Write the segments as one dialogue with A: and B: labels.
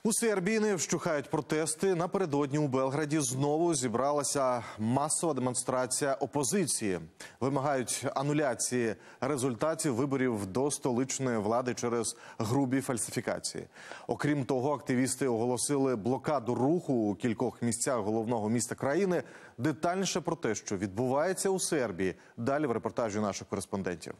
A: У Сербії не вщухають протести. Напередодні у Белграді знову зібралася масова демонстрація опозиції. Вимагають ануляції результатів виборів до столичної влади через грубі фальсифікації. Окрім того, активісти оголосили блокаду руху у кількох місцях головного міста країни. Детальніше про те, що відбувається у Сербії, далі в репортажі наших кореспондентів.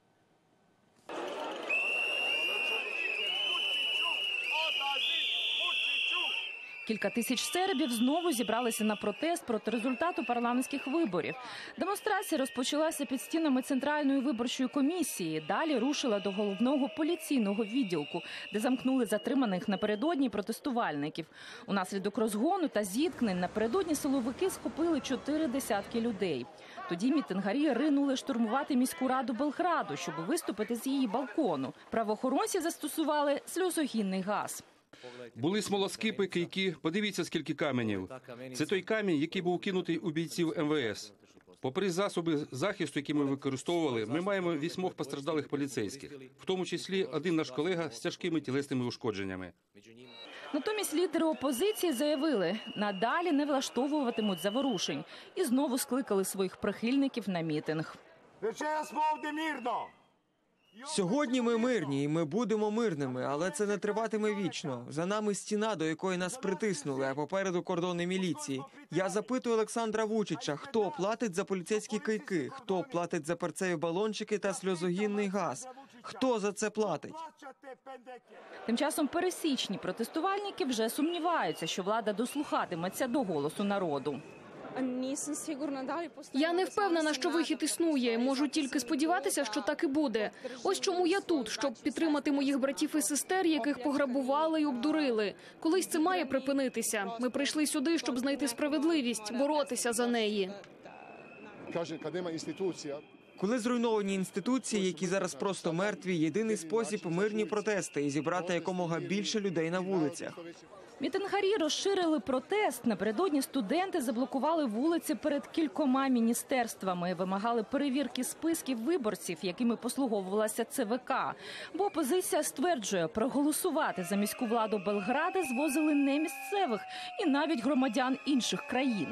B: Кілька тисяч сербів знову зібралися на протест проти результату парламентських виборів. Демонстрація розпочалася під стінами Центральної виборчої комісії. Далі рушила до головного поліційного відділку, де замкнули затриманих напередодні протестувальників. Унаслідок розгону та зіткнень напередодні силовики схопили 40 людей. Тоді мітингарі ринули штурмувати міську раду Белграду, щоб виступити з її балкону. Правоохоронці застосували сльозогінний газ.
C: Були смолоскипи, кийки. Подивіться, скільки каменів. Це той камінь, який був кинутий у бійців МВС. Попри засоби захисту, які ми використовували, ми маємо 8 постраждалих поліцейських, в тому числі один наш колега з тяжкими тілесними ушкодженнями.
B: Натомість лідери опозиції заявили, надалі не влаштовуватимуть заворушень і знову скликали своїх прихильників на мітинг.
D: Сьогодні ми мирні, і ми будемо мирними, але це не триватиме вічно. За нами стіна, до якої нас притиснули, а попереду кордони міліції. Я запитую Олександра Вучича, хто платить за поліцейські кийки, хто платить за перцеві балончики та сльозогінний газ. Хто за це платить?
B: Тим часом пересічні протестувальники вже сумніваються, що влада дослухатиметься до голосу народу.
E: Я не впевнена, що вихід існує. Можу тільки сподіватися, що так і буде. Ось чому я тут, щоб підтримати моїх братів і сестер, яких пограбували і обдурили. Колись це має припинитися. Ми прийшли сюди, щоб знайти справедливість, боротися за неї.
D: Коли зруйновані інституції, які зараз просто мертві, єдиний спосіб – мирні протести і зібрати якомога більше людей на вулицях.
B: Мітингарі розширили протест. Напередодні студенти заблокували вулиці перед кількома міністерствами, вимагали перевірки списків виборців, якими послуговувалася ЦВК. Бо опозиція стверджує, проголосувати за міську владу Белграда звозили не місцевих і навіть громадян інших країн.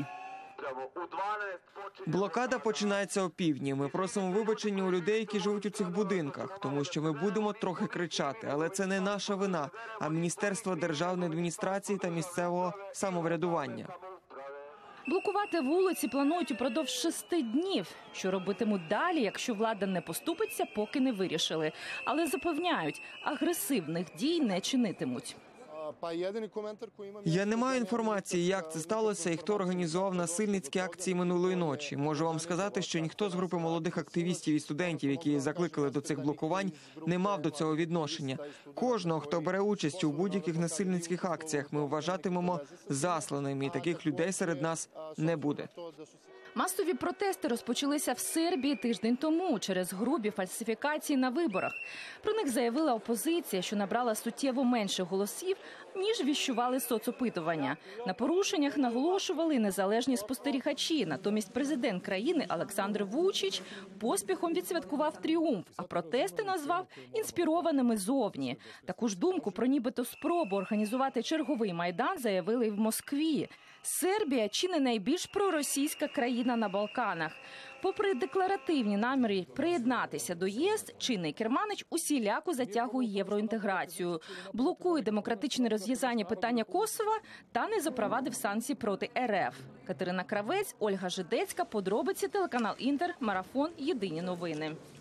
D: Блокада починається о півдні. Ми просимо вибачення у людей, які живуть у цих будинках, тому що ми будемо трохи кричати, але це не наша вина, а Міністерство державної адміністрації та місцевого самоврядування.
B: Блокувати вулиці планують упродовж 6 днів. Що робитимуть далі, якщо влада не поступиться, поки не вирішили. Але запевняють, агресивних дій не чинитимуть.
D: Я не маю інформації, як це сталося і хто організував насильницькі акції минулої ночі. Можу вам сказати, що ніхто з групи молодих активістів і студентів, які закликали до цих блокувань, не мав до цього відношення. Кожного, хто бере участь у будь-яких насильницьких акціях, ми вважатимемо засланим, і таких людей серед нас не буде.
B: Масові протести розпочалися в Сербії тиждень тому через грубі фальсифікації на виборах. Про них заявила опозиція, що набрала суттєво менше голосів, ніж віщували соцопитування. На порушеннях наголошували незалежні спостерігачі. Натомість президент країни Олександр Вучич поспіхом відсвяткував тріумф, а протести назвав інспірованими зовні. Таку ж думку про нібито спробу організувати черговий Майдан заявили і в Москві. Сербія – чи не найбільш проросійська країна на Балканах. Попри декларативні наміри приєднатися до ЄС, чинний керманич усіляко затягує євроінтеграцію, блокує демократичне розв'язання питання Косова та не запровадив санкції проти РФ. Катерина Кравець, Ольга Жидецька, подробиці, телеканал Інтер, Марафон, Єдині новини.